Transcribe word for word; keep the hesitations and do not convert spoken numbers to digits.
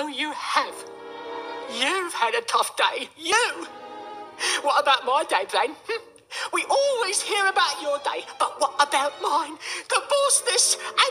So you have. You've had a tough day. You! What about my day, then? Hm? We always hear about your day, but what about mine? The boss this and